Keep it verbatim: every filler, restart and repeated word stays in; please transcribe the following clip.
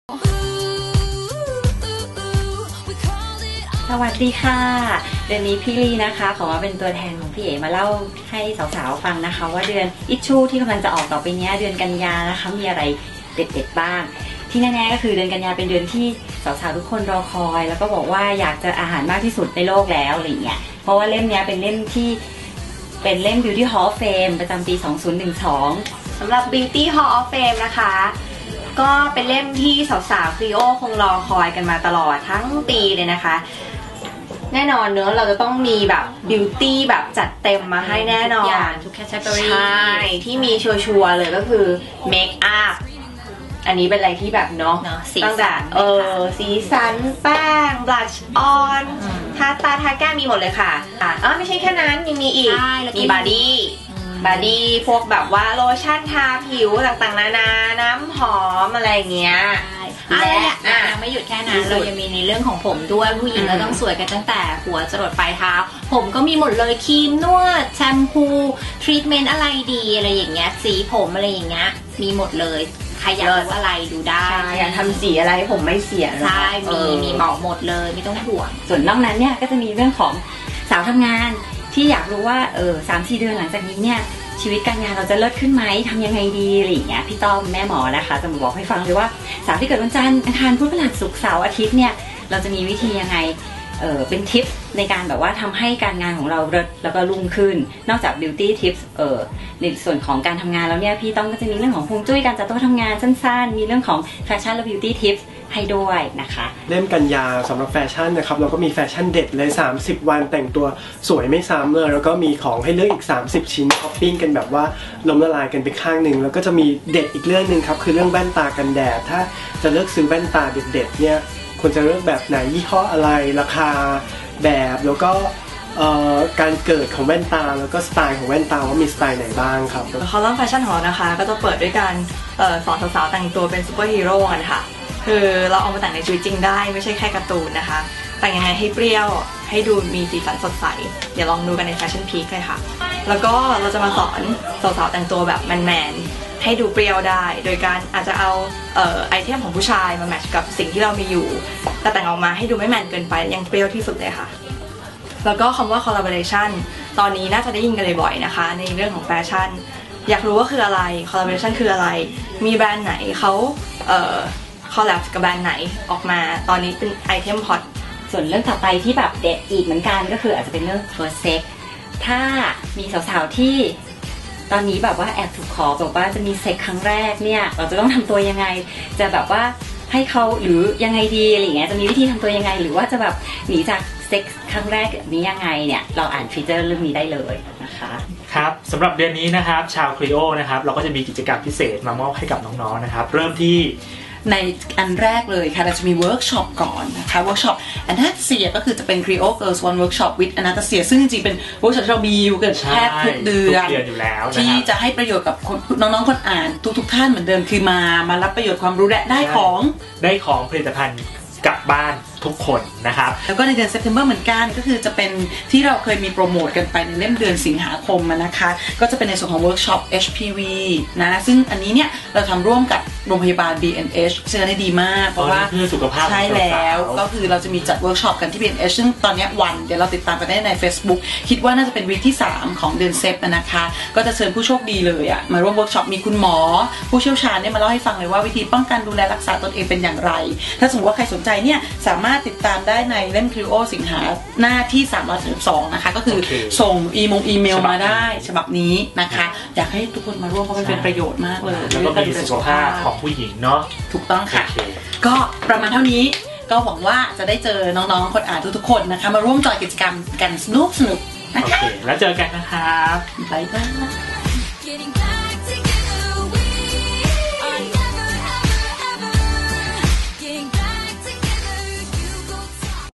สวัสดีค่ะเดือนนี้พี่ลีนะคะขอมาเป็นตัวแทนของพี่เอ๋มาเล่าให้สาวๆฟังนะคะว่าเดือนอิชชูที่กำลังจะออกต่อไปนี้เดือนกันยานะคะมีอะไรเด็ดๆบ้างที่แน่ๆก็คือเดือนกันยาเป็นเดือนที่สาวๆทุกคนรอคอยแล้วก็บอกว่าอยากจะอาหารมากที่สุดในโลกแล้วอะไรเงี้ยเพราะว่าเล่มนี้เป็นเล่มที่เป็นเล่ม Beauty Hall of Fame ประจำปีสองพันสิบสองสำหรับ Beauty Hall of Fame นะคะก็เป็นเล่มที่สาวๆครีโอคงรอคอยกันมาตลอดทั้งปีเลยนะคะแน่นอนเนอะเราจะต้องมีแบบบิวตี้แบบจัดเต็มมาให้แน่นอนทุกแคตตาล็อกใช่ที่มีชัวร์ๆเลยก็คือเมคอัพอันนี้เป็นอะไรที่แบบเนาะตั้งแต่เออสีสันแป้งบลัชออนทาตาทาแก้มมีหมดเลยค่ะอ่ะไม่ใช่แค่นั้นยังมีอีกมีบอดี้บอดี้พวกแบบว่าโลชั่นทาผิวต่างๆนานาน้ำหอมอะไรเงี้ยและยังไม่หยุดแค่นั้นเรายังมีในเรื่องของผมด้วยผู้หญิงเราต้องสวยกันตั้งแต่หัวจรดปลายเท้าผมก็มีหมดเลยครีมนวดแชมพูทรีทเมนต์อะไรดีอะไรอย่างเงี้ยสีผมอะไรอย่างเงี้ยมีหมดเลยใครอยากรู้อะไรดูได้อยากทำสีอะไรผมไม่เสียใช่มีมีเหมาหมดเลยไม่ต้องห่วงส่วนนอกนั้นเนี่ยก็จะมีเรื่องของสาวทำงานที่อยากรู้ว่าเออสามสี่เดือนหลังจากนี้เนี่ยชีวิตการงานเราจะเลิศขึ้นไหมทำยังไงดีอะไรอย่างเงี้ยพี่ต้อมแม่หมอนะคะจะมาบอกให้ฟังเลยว่าสาวที่เกิดวันจันทร์อังคารพุธพฤหัสศุกร์เสาร์อาทิตย์เนี่ยเราจะมีวิธียังไงเออเป็นทิปในการแบบว่าทำให้การงานของเราเลิศแล้วก็รุ่งขึ้นนอกจาก beauty tips เออในส่วนของการทำงานแล้วเนี่ยพี่ต้อมก็จะมีเรื่องของฮวงจุ้ยการจัดโต๊ะทำงานสั้นๆมีเรื่องของแฟชั่นและ beauty tipsให้ด้วยนะคะเล่มกันยาสำหรับแฟชั่นนะครับเราก็มีแฟชั่นเด็ดเลยสามสิบวันแต่งตัวสวยไม่ซ้ำเลยแล้วก็มีของให้เลือกอีกสามสิบชิ้นช้อปปิ้งกันแบบว่าล้มละลายกันไปข้างหนึ่งแล้วก็จะมีเด็ดอีกเรื่องหนึ่งครับคือเรื่องแว่นตากันแดดถ้าจะเลือกซื้อแว่นตาเด็ดๆเนี่ยควรจะเลือกแบบไหนยี่ห้ออะไรราคาแบบแล้วก็การเกิดของแว่นตาแล้วก็สไตล์ของแว่นตาว่ามีสไตล์ไหนบ้างครับคอลัมน์แฟชั่นของเรานะคะก็จะเปิดด้วยการสอนสาวๆแต่งตัวเป็นซูเปอร์ฮีโร่กันค่ะคือเราเอามาแต่งในชีวิตจริงได้ไม่ใช่แค่การ์ตูนนะคะแต่งยังไงให้เปรี้ยวให้ดูมีสีสันสดใสเดี๋ยวลองดูกันในแฟชั่นพีคเลยค่ะแล้วก็เราจะมาสอนสาวๆแต่งตัวแบบแมนๆให้ดูเปรี้ยวได้โดยการอาจจะเอาเอ่อไอเทมของผู้ชายมาแมทช์กับสิ่งที่เรามีอยู่แต่แต่งออกมาให้ดูไม่แมนเกินไปยังเปรี้ยวที่สุดเลยค่ะแล้วก็คำว่า collaboration ตอนนี้น่าจะได้ยินกันบ่อยๆนะคะในเรื่องของแฟชั่นอยากรู้ว่าคืออะไร collaboration คืออะไรมีแบรนด์ไหนเขาเอ่อคอลแลบกับแบรนด์ไหนออกมาตอนนี้เป็นไอเทมฮอตส่วนเรื่องต่อไปที่แบบเด็ดอีกเหมือนกันก็คืออาจจะเป็นเรื่อง first sex ถ้ามีสาวๆที่ตอนนี้แบบว่าแอบถูกขอแบบว่าจะมีเซ็กครั้งแรกเนี่ยเราจะต้องทำตัวยังไงจะแบบว่าให้เขาหรือยังไงดีอะไรอย่างเงี้ยจะมีวิธีทำตัวยังไงหรือว่าจะแบบหนีจากเซ็กครั้งแรกนี้ยังไงเนี่ยเราอ่านฟีเจอร์เรื่องนี้ได้เลยนะคะครับสำหรับเดือนนี้นะครับชาวครีโอนะครับเราก็จะมีกิจกรรมพิเศษมามอบให้กับน้องๆนะครับเริ่มที่ในอันแรกเลยค่ะเราจะมีเวิร์กช็อปก่อนนะคะเวิร์กช็อปอันที่สี่ก็คือจะเป็น Creo Girls One Workshop with Anastasia ซึ่งจริงๆเป็นเวิร์กช็อปที่เรามีอยู่กันแทบทุกเดือนที่จะให้ประโยชน์กับน้องๆคนอ่านทุกๆท่านเหมือนเดิมคือมามารับประโยชน์ความรู้และได้ของได้ของผลิตภัณฑ์กลับบ้านทุกคนนะครับแล้วก็ในเดือน September เหมือนกันก็คือจะเป็นที่เราเคยมีโปรโมทกันไปในเล่มเดือนสิงหาคมนะคะก็จะเป็นในส่วนของเวิร์กช็อป เอช พี วี นะซึ่งอันนี้เนี่ยเราทำร่วมกับโรงพยาบาล บี เอ็น เอช ซึ่งอันนี้ดีมากเพราะว่าสุขภาพใช่แล้วก็คือเราจะมีจัดเวิร์กช็อปกันที่ บี เอ็น เอช ซึ่งตอนนี้วันเดี๋ยวเราติดตามกันได้ใน Facebook คิดว่าน่าจะเป็นวีคที่สามของเดือนเซปนะคะก็จะเชิญผู้โชคดีเลยอ่ะมาร่วมเวิร์กช็อปมีคุณหมอผู้เชี่ยวชาญเนี่ยมาเล่าให้ฟังเลยว่าวิธีป้องกันดูแลรักษาตนเองเป็นอย่างไรถ้าสมมติว่าใครสนใจเนี่ยสามารถติดตามได้ในเล่ม Creo สิงหาหน้าที่สามร้อยสิบสองนะคะก็คือ okay. ส่งอีมงอีเมลมาได้ฉบับนี้นะคะอยากให้ทุกคนมาร่วมเพราะมันเป็นประโยชน์มากเลยแล้วก็มีสุขภาพของผู้หญิงเนาะถูกต้องค่ะ okay. ก็ประมาณเท่านี้ก็หวังว่าจะได้เจอน้องๆคนอ่านทุกๆคนนะคะมาร่วมจอยกิจกรรมกันสนุกสนุกนะคะ okay. แล้วเจอกันนะครับบ๊ายบาย